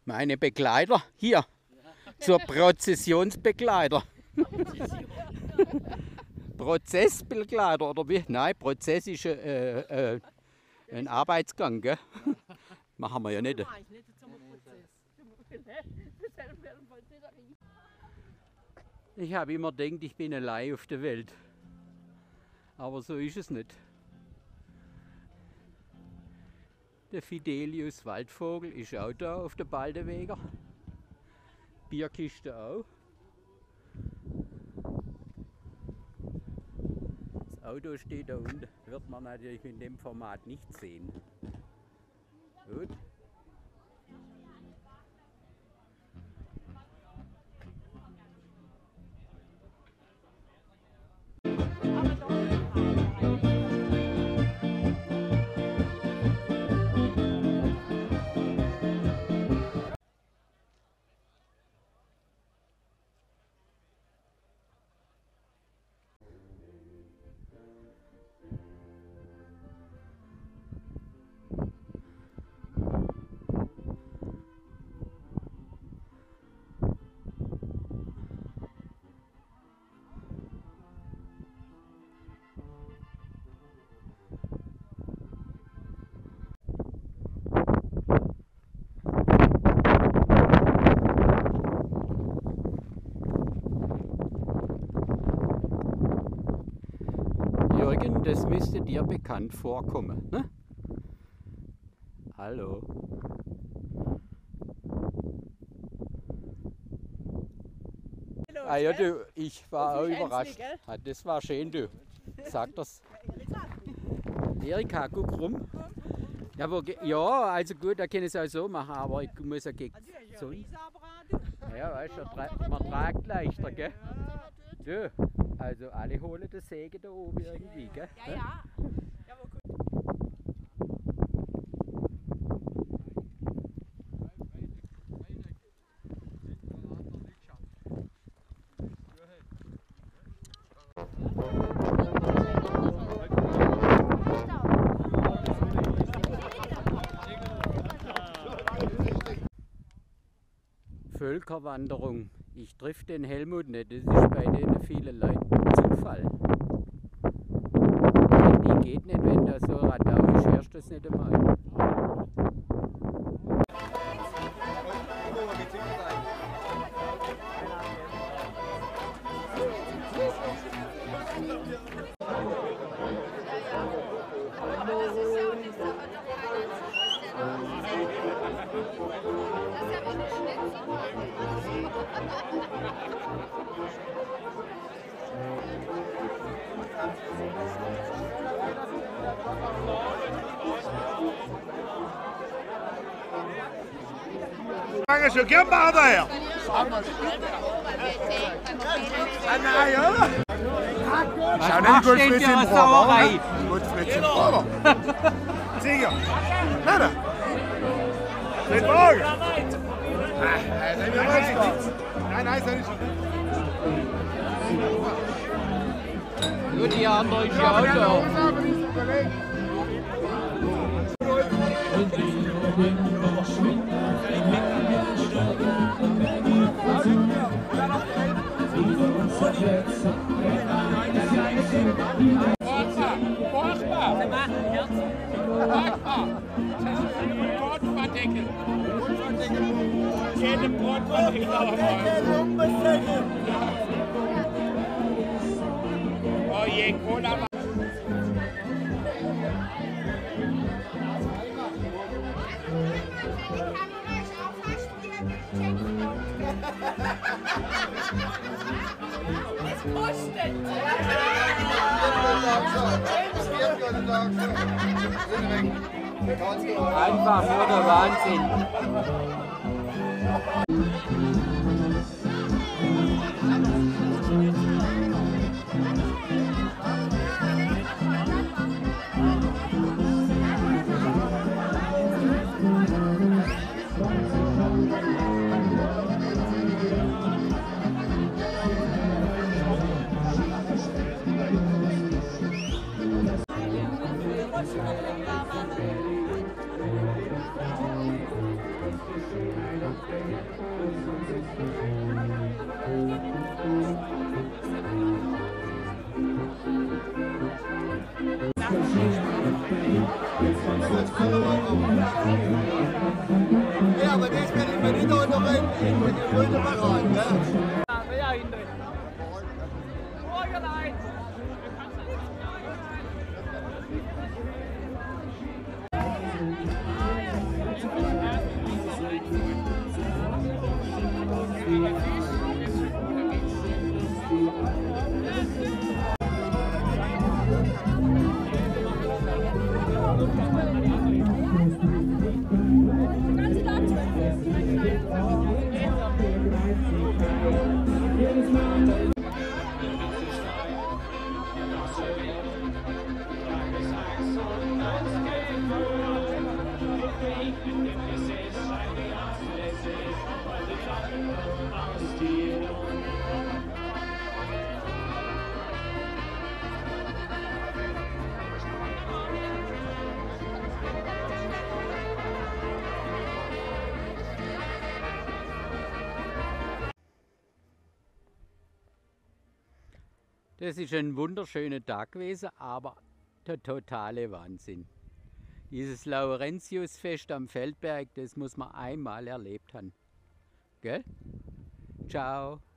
Meine Begleiter hier zur Prozessionsbegleiter. Prozessbegleiter oder wie? Nein, Prozess ist ein Arbeitsgang, gell? Machen wir ja nicht. Ich habe immer gedacht, ich bin allein auf der Welt. Aber so ist es nicht. Der Fidelius Waldvogel ist auch da auf der Baldeweger. Bierkiste auch. Das Auto steht da unten. Wird man natürlich in dem Format nicht sehen. Gut. Jürgen, das müsste dir bekannt vorkommen, ne? Hallo. Ah ja, du, ich war auch überrascht. Ah, das war schön, du. Sag das. Erika, guck rum. Ja, ja, also gut, da kann ich es auch so machen, aber ich muss ja gegen so. Ja, weißt du, man tragt leichter, gell? Du, also alle holen den Säge da oben irgendwie, gell? Ja, ja. Völkerwanderung. Ich triff den Helmut nicht, das ist bei denen vielen Leuten Zufall. Die geht nicht, wenn da so Radau ist, hörst du das nicht einmal. Schon gern mal daher. Was machst du denn für eine Sauerei? Gut, Fritz im Prober. Sieger. Nein, nicht morgen. Nein, ist er nicht. Nur die andere ist ja auch da. Oh je, Cola. Einfach nur der Wahnsinn. Ja, aber das werde ich mir nicht auch noch in die Schulter verraten, ne? Ja, hinten. Das ist ein wunderschöner Tag gewesen, aber der totale Wahnsinn. Dieses Laurentiusfest am Feldberg, das muss man einmal erlebt haben. Gell? Ciao.